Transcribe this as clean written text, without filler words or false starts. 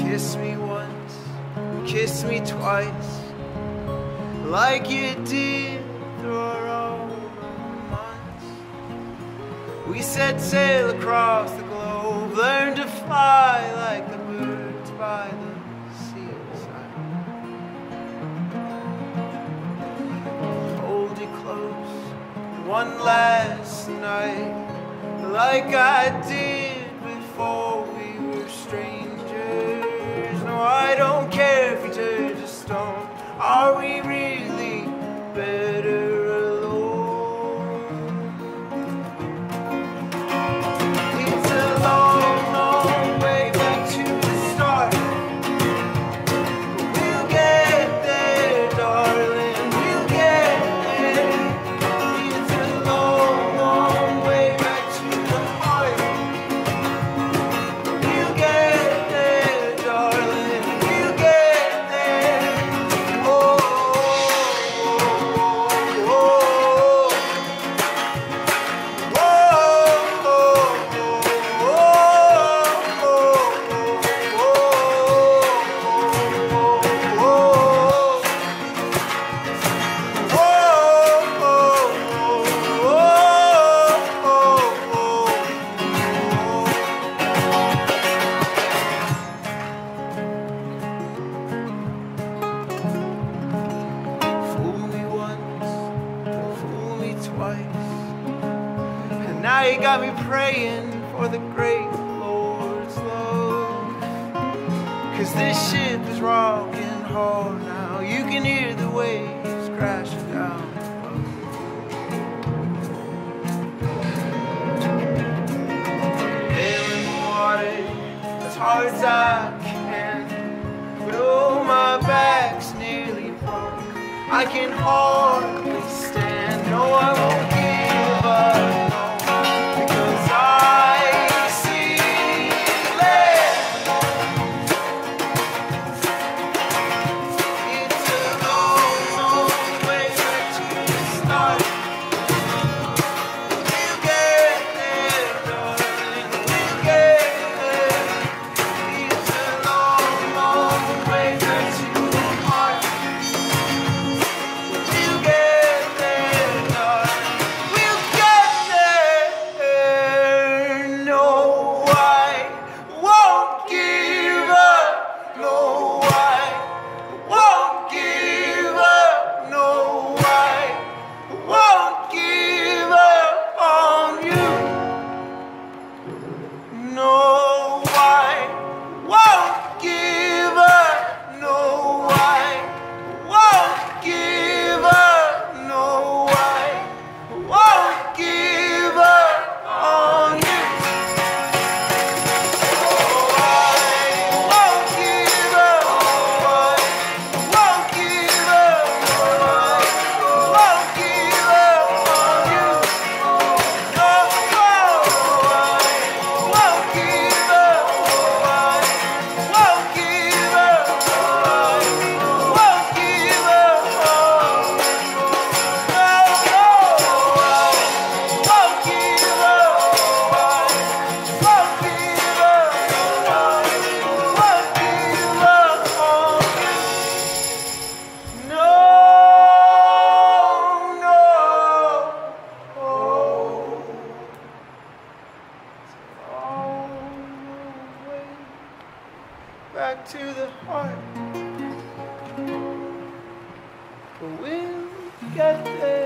Kiss me once, kiss me twice, like you did through our own months. We set sail across the globe, learned to fly like the birds by the seaside. Hold you close one last night, like I did before we were strangers. No, I don't care if you turn to stone. Are we really better alone? It's a long, long way back to the start. We'll get there, darling, we'll get there. It's a long, long way back to the heart. We'll get there, darling, we'll get there. Oh, oh, oh, oh, fool me once, fool me twice, and now you got me praying for the great Lord's love. 'Cause this ship is rocking hard now, you can hear the waves crashing down. Bailing the water as hard as I can, but oh, my back's nearly broke. I can hardly stand. No, I won't give up, no, because I see land. It's a long, long way back to the start. We'll get there, darling, we'll get there. It's a long, long way back to the heart. We'll get there, darling, we'll get there. No, I won't give up. No, I won't give up. No, I won't give up on you. No, I won't give up. No, I won't give up. No, I won't give up on you. Oh, I won't give up. Oh, I won't give up. Oh, I won't give up on you. No, I won't give up. Oh, I won't give up. Oh, I won't give up on you. No, I won't give up. Oh, I won't give up. Oh, I won't give up on you. No, no. Oh, all the way back to the heart. But we'll get there.